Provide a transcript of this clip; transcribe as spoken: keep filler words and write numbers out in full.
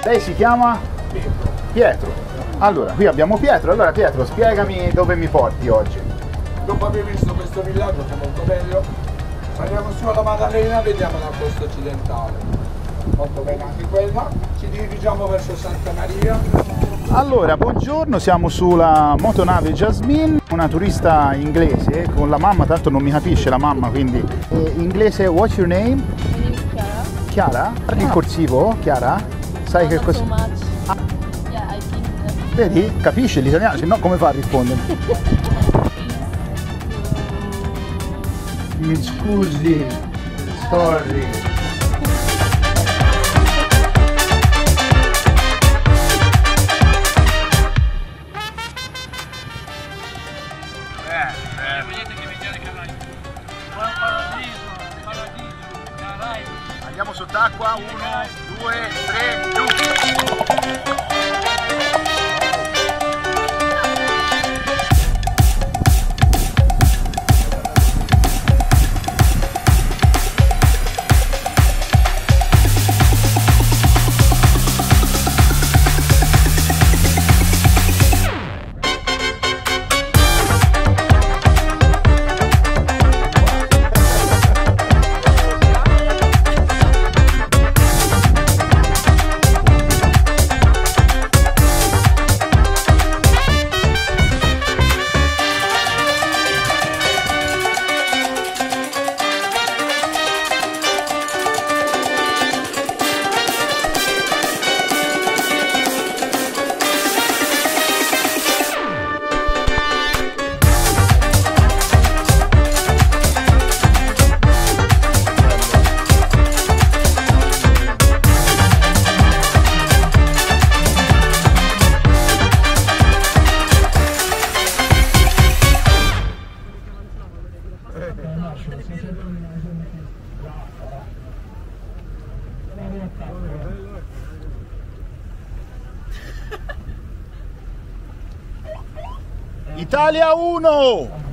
Lei si chiama? Pietro. Pietro. Allora, qui abbiamo Pietro. Allora Pietro, spiegami dove mi porti oggi. Dopo aver visto questo villaggio che è molto bello, andiamo su alla Maddalena, vediamo la costa occidentale. Molto bene anche quella. Ci dirigiamo verso Santa Maria. Allora, buongiorno, siamo sulla motonave Jasmine, una turista inglese con la mamma, tanto non mi capisce la mamma, quindi eh, inglese. What's your name? My name is Chiara. Chiara? Parli in corsivo, Chiara? Sai No, che not cosa? so much. Yeah, I think that Vedi? Capisce l'italiano, se no come fa a rispondere? Mi scusi, sorry. Andiamo sott'acqua, uno, due, tre, giù! Italia uno!